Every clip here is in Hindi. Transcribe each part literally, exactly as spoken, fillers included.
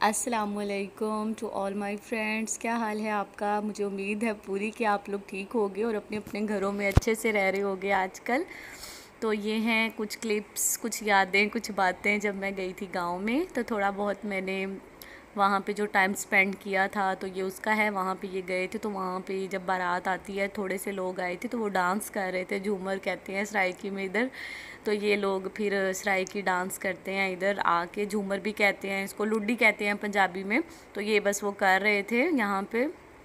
अस्सलामुअलैकुम टू ऑल माय फ्रेंड्स। क्या हाल है आपका? मुझे उम्मीद है पूरी कि आप लोग ठीक होगे और अपने अपने घरों में अच्छे से रह रहे होगे आजकल। तो ये हैं कुछ क्लिप्स, कुछ यादें, कुछ बातें जब मैं गई थी गांव में। तो थोड़ा बहुत मैंने वहाँ पे जो टाइम स्पेंड किया था तो ये उसका है। वहाँ पे ये गए थे तो वहाँ पे जब बारात आती है, थोड़े से लोग आए थे तो वो डांस कर रहे थे। झूमर कहते हैं सराइकी में इधर। तो ये लोग फिर सराइकी डांस करते हैं इधर आके। झूमर भी कहते हैं इसको, लुड्डी कहते हैं पंजाबी में। तो ये बस वो कर रहे थे यहाँ पे।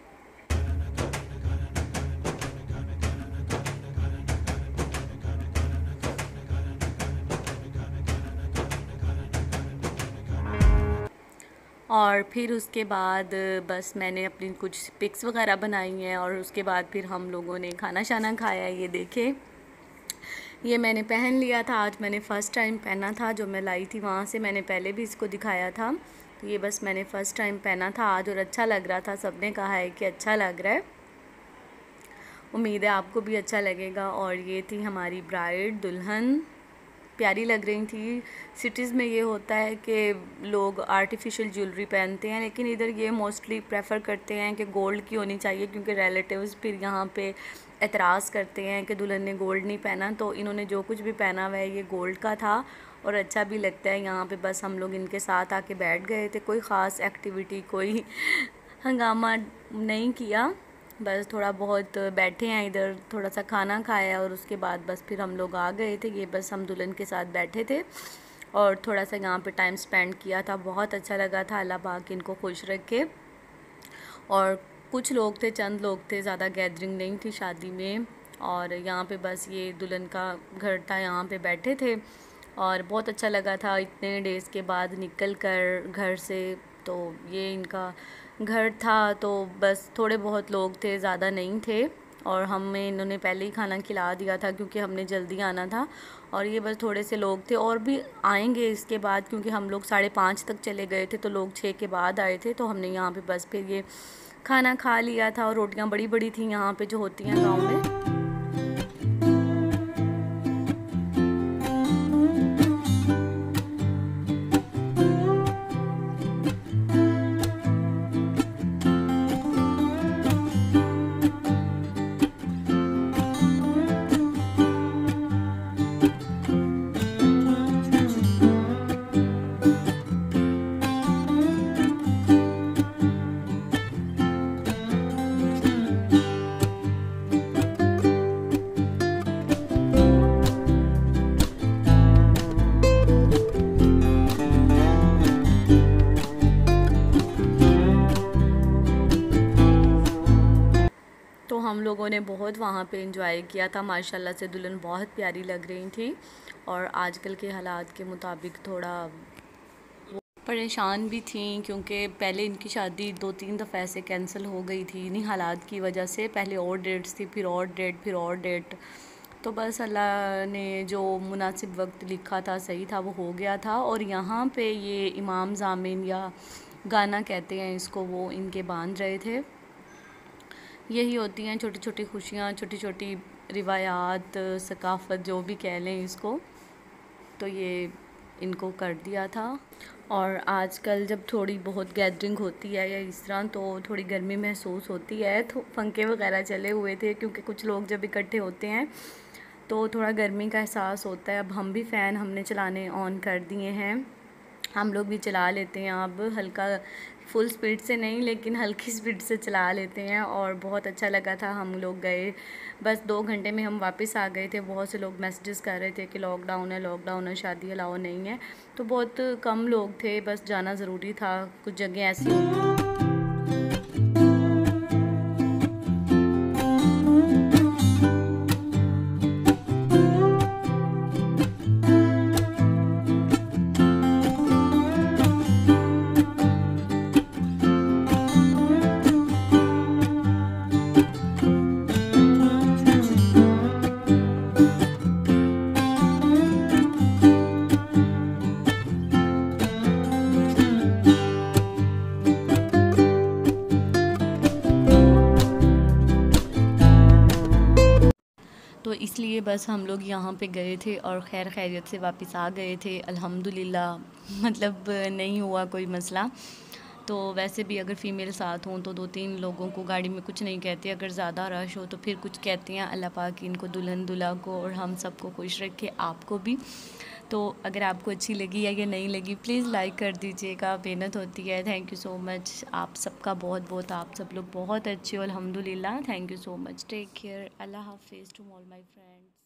और फिर उसके बाद बस मैंने अपनी कुछ पिक्स वगैरह बनाई हैं और उसके बाद फिर हम लोगों ने खाना शाना खाया। ये देखें, ये मैंने पहन लिया था आज। मैंने फ़र्स्ट टाइम पहना था, जो मैं लाई थी वहाँ से। मैंने पहले भी इसको दिखाया था। तो ये बस मैंने फ़र्स्ट टाइम पहना था आज और अच्छा लग रहा था। सबने कहा है कि अच्छा लग रहा है। उम्मीद है आपको भी अच्छा लगेगा। और ये थी हमारी ब्राइड, दुल्हन, प्यारी लग रही थी। सिटीज़ में ये होता है कि लोग आर्टिफिशियल ज्वेलरी पहनते हैं, लेकिन इधर ये मोस्टली प्रेफर करते हैं कि गोल्ड की होनी चाहिए, क्योंकि रिलेटिव्स फिर यहाँ पे एतराज़ करते हैं कि दुल्हन ने गोल्ड नहीं पहना। तो इन्होंने जो कुछ भी पहना हुआ है ये गोल्ड का था और अच्छा भी लगता है। यहाँ पे बस हम लोग इनके साथ आके बैठ गए थे। कोई ख़ास एक्टिविटी, कोई हंगामा नहीं किया, बस थोड़ा बहुत बैठे हैं इधर, थोड़ा सा खाना खाया और उसके बाद बस फिर हम लोग आ गए थे। ये बस हम दुल्हन के साथ बैठे थे और थोड़ा सा यहाँ पे टाइम स्पेंड किया था। बहुत अच्छा लगा था। अल्लाह पाक इनको खुश रखे। और कुछ लोग थे, चंद लोग थे, ज़्यादा गैदरिंग नहीं थी शादी में। और यहाँ पे बस ये दुल्हन का घर था, यहाँ पे बैठे थे और बहुत अच्छा लगा था इतने डेज़ के बाद निकल कर घर से। तो ये इनका घर था, तो बस थोड़े बहुत लोग थे, ज़्यादा नहीं थे। और हमें इन्होंने पहले ही खाना खिला दिया था क्योंकि हमने जल्दी आना था। और ये बस थोड़े से लोग थे और भी आएंगे इसके बाद, क्योंकि हम लोग साढ़े पाँच तक चले गए थे तो लोग छः के बाद आए थे। तो हमने यहाँ पे बस फिर ये खाना खा लिया था और रोटियाँ बड़ी बड़ी थी यहाँ पे जो होती हैं गाँव में। तो हम लोगों ने बहुत वहाँ पे एंजॉय किया था। माशाल्लाह से दुल्हन बहुत प्यारी लग रही थी और आजकल के हालात के मुताबिक थोड़ा परेशान भी थी, क्योंकि पहले इनकी शादी दो तीन दफ़े ऐसे कैंसिल हो गई थी इन्हीं हालात की वजह से। पहले और डेट्स थी, फिर और डेट, फिर और डेट। तो बस अल्लाह ने जो मुनासिब वक्त लिखा था, सही था, वो हो गया था। और यहाँ पे ये इमाम ज़ामिन या गाना कहते हैं इसको, वो इनके बांध रहे थे। यही होती हैं छोटी छोटी खुशियाँ, छोटी छोटी रिवायात, सकाफ़त, जो भी कह लें इसको। तो ये इनको कर दिया था। और आजकल जब थोड़ी बहुत गैदरिंग होती है या इस तरह, तो थोड़ी गर्मी महसूस होती है। तो पंखे वगैरह चले हुए थे, क्योंकि कुछ लोग जब इकट्ठे होते हैं तो थोड़ा गर्मी का एहसास होता है। अब हम भी फ़ैन हमने चलाने ऑन कर दिए हैं, हम लोग भी चला लेते हैं अब। हल्का, फुल स्पीड से नहीं, लेकिन हल्की स्पीड से चला लेते हैं। और बहुत अच्छा लगा था। हम लोग गए, बस दो घंटे में हम वापस आ गए थे। बहुत से लोग मैसेजेस कर रहे थे कि लॉकडाउन है, लॉकडाउन है, शादी अलाउ नहीं है। तो बहुत कम लोग थे, बस जाना ज़रूरी था। कुछ जगह ऐसी होती हैं। तो इसलिए बस हम लोग यहाँ पे गए थे और खैर खैरियत से वापस आ गए थे अल्हम्दुलिल्लाह। मतलब नहीं हुआ कोई मसला। तो वैसे भी अगर फ़ीमेल साथ हों तो दो तीन लोगों को गाड़ी में कुछ नहीं कहते, अगर ज़्यादा रश हो तो फिर कुछ कहती हैं। अल्लाह पाक इनको, दुल्हन दूल्हा को और हम सबको खुश रखे, आपको भी। तो अगर आपको अच्छी लगी या ये नहीं लगी प्लीज़ लाइक कर दीजिएगा, मेहनत होती है। थैंक यू सो मच आप सबका, बहुत बहुत आप सब लोग बहुत अच्छे हो अल्हम्दुलिल्लाह। Thank you so much, take care, अल्लाह हाफिज़ टू ऑल माय फ्रेंड्स।